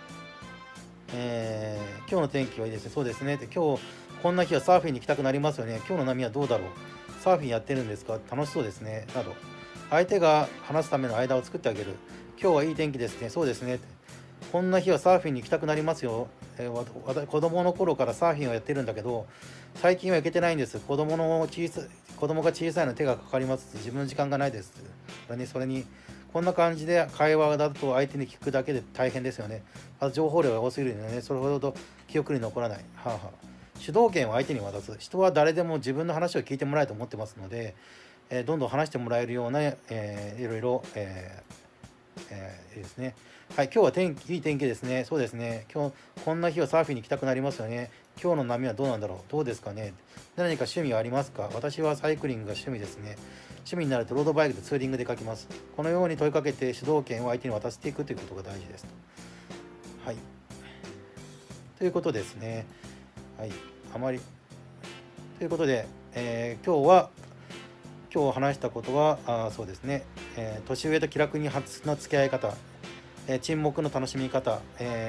今日の天気はいいですね。そうですね。で、今日こんな日はサーフィンに行きたくなりますよね。今日の波はどうだろう。サーフィンやってるんですか？楽しそうですね。など。相手が話すための間を作ってあげる。今日はいい天気ですね。そうですね。こんな日はサーフィンに行きたくなりますよ。子供の頃からサーフィンをやってるんだけど、最近は行けてないんです。子供が小さいので手がかかります。自分の時間がないです。それにこんな感じで会話だと相手に聞くだけで大変ですよね。情報量が多すぎるので、ね、それほど記憶に残らない。主導権を相手に渡す。人は誰でも自分の話を聞いてもらえると思ってますので、どんどん話してもらえるような、いろいろ、いいですね。はい、今日はいい天気ですね。そうですね。今日こんな日はサーフィンに行きたくなりますよね。今日の波はどうなんだろう。どうですかね。何か趣味はありますか？私はサイクリングが趣味ですね。趣味になるとロードバイクでツーリングで書きます。このように問いかけて主導権を相手に渡していくということが大事です。はい。ということですね。はい。ということで、今日話したことはそうですね。年上と気楽にの付き合い方、沈黙の楽しみ方、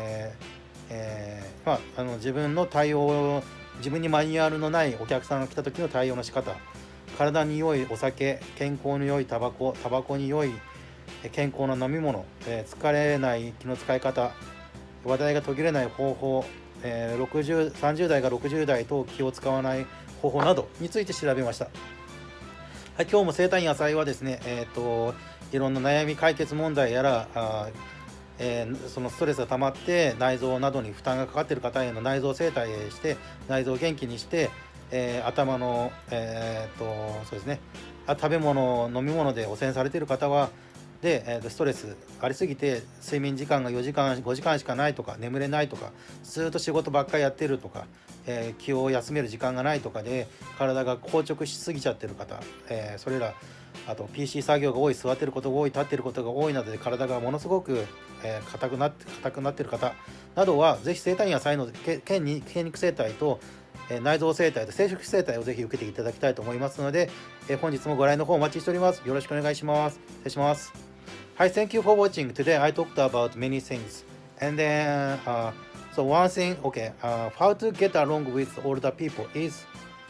自分の対応、自分にマニュアルのないお客さんが来た時の対応の仕方、体に良いお酒、健康に良いタバコに良い健康な飲み物、疲れない気の使い方、話題が途切れない方法、30代が60代と気を使わない方法などについて調べました。はい、今日も生体院浅井はですね、いろんな悩み解決問題やらそのストレスが溜まって内臓などに負担がかかっている方への内臓整体して内臓を元気にして、頭の、そうですね、食べ物飲み物で汚染されている方はストレスありすぎて睡眠時間が4時間5時間しかないとか、眠れないとか、ずっと仕事ばっかりやってるとか、気を休める時間がないとかで体が硬直しすぎちゃってる方、それらあと PC 作業が多い、座ってることが多い、立ってることが多いなどで体がものすごく硬くなっている方などはぜひ生体院や才能腱肉生態と内臓生態と生殖生態をぜひ受けていただきたいと思いますので、本日もご来の方お待ちしております。よろしくお願いします。失礼します。Hi, thank you for watching. Today I talked about many things. And then, so one thing, okay, how to get along with older people is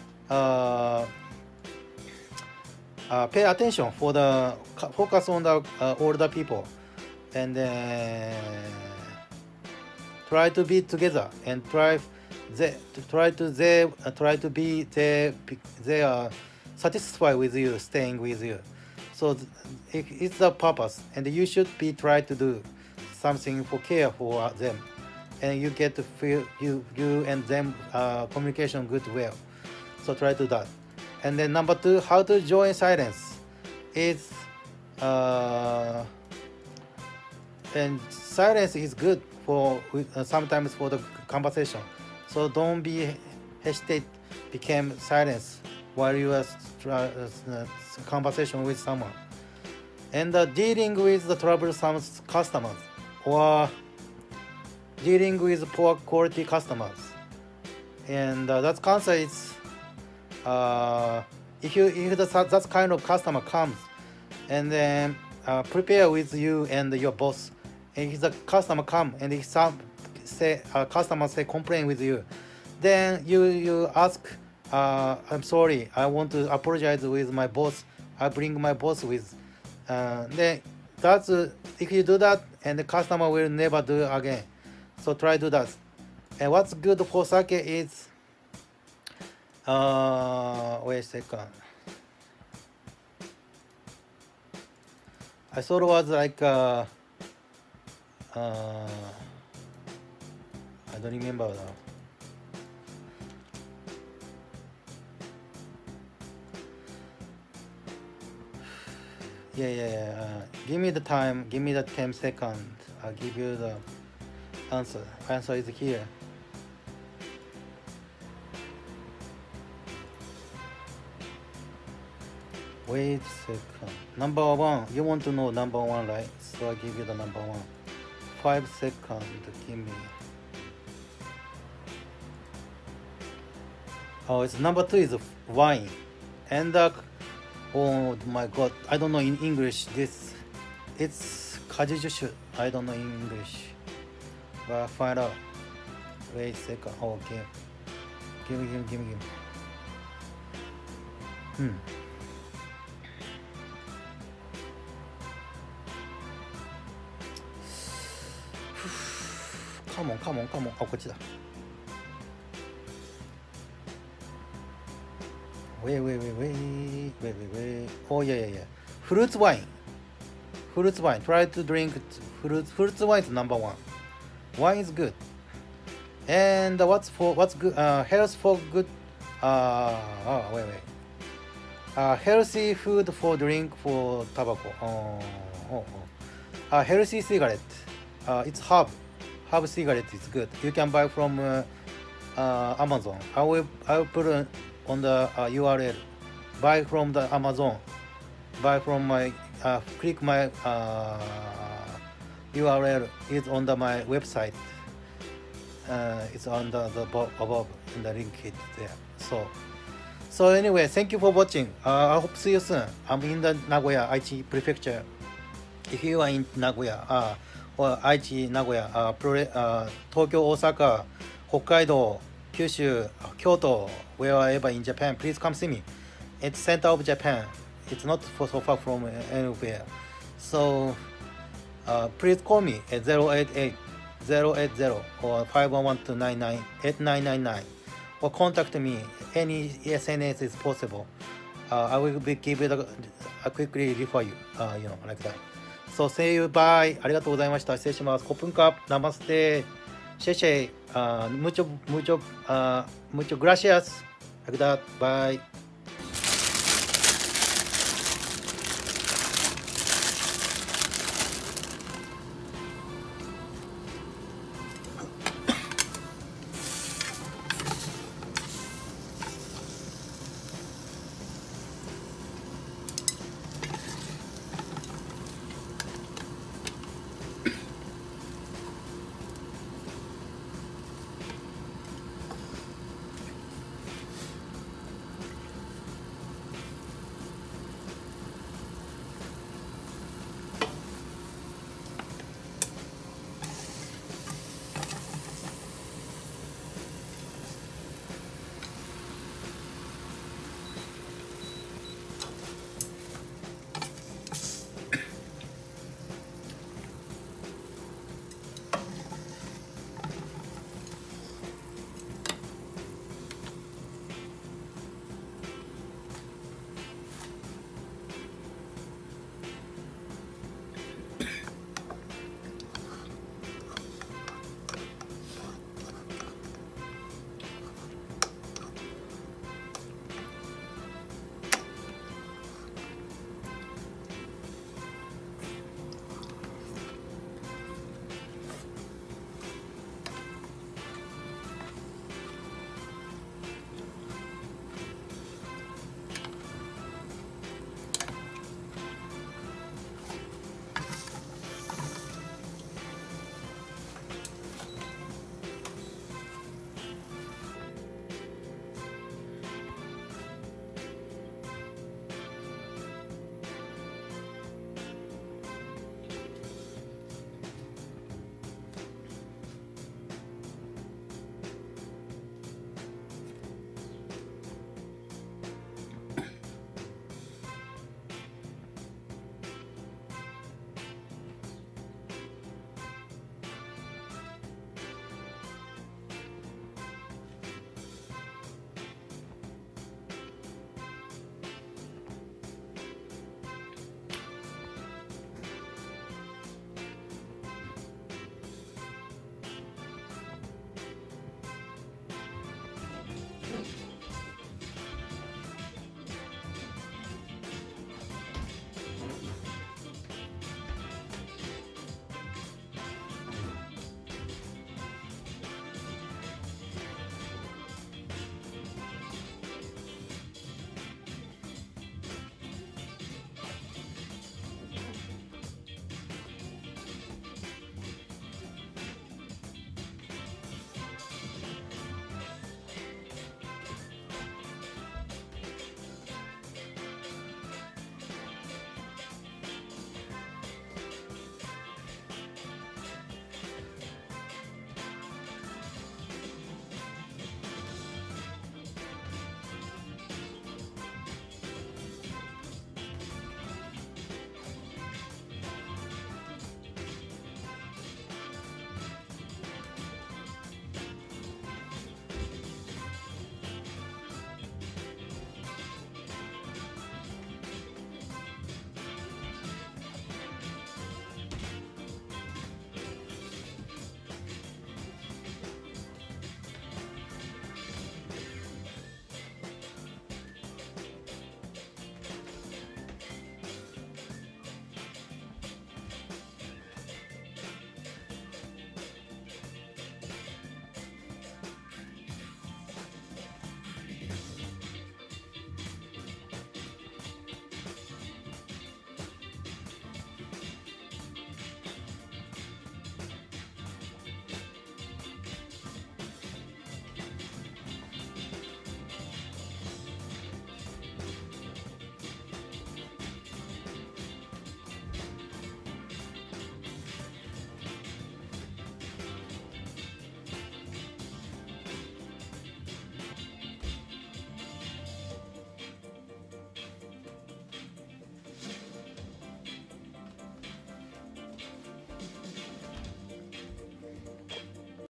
pay attention focus on the older people and then try to be together and try to be they are satisfied with you, staying with you. So it's the purpose, and you should be try to do something for care for them, and you get to feel you and them communication good well. So try to do that. And then number 2, how to join silence is and silence is good for sometimes for the conversation. So don't be hesitate become silence while you are conversation with someone. And dealing with the troublesome customers or dealing with poor quality customers. And that answer is if that kind of customer comes and then prepare with you and your boss, and if the customer come and if customer say complain with you, then you ask, I'm sorry, I want to apologize with my boss, I bring my boss with, then that's if you do that, and the customer will never do it again. So try to do that. And what's good for sake is wait a second, I thought it was like I don't remember now. Yeah. Give me the time. Give me the 10 seconds. I'll give you the answer. Answer is here. Wait a second. Number one. You want to know number one, right? So I'll give you the number one. 5 seconds. Give me. Oh, it's number two is wine. And oh my god, I don't know in English this. It's kajujushu. I don't know in English. But find out. Wait a second. Oh, okay. Give me. Come on. あ、こっちだ。Wait. Oh, yeah. Fruits wine. Try to drink fruits wine is number one. Wine is good. And what's good? Health for good. Wait. Healthy food for drink for tobacco. Healthy cigarette. It's herb cigarette is good. You can buy from Amazon. I will put on the URL. Buy from the Amazon. Buy from my click my URL. It's on my website. It's on the above in the link it there. So anyway, thank you for watching. I hope to see you soon. I'm in the Nagoya, Aichi Prefecture. If you are in Nagoya, or Aichi, Nagoya, Tokyo, Osaka, Hokkaido, Kyushu, Kyoto, wherever in Japan, please come see me. It's center of Japan. It's not so far from anywhere. So please call me at 080 or 511-299-8999 or contact me. Any SNS is possible. I will give it a quickly refer you, like that. So say you bye. ありがとうございました。失礼します。コップンカップ、ナマステ、シェシェ、mucho gracias. Like that. Bye.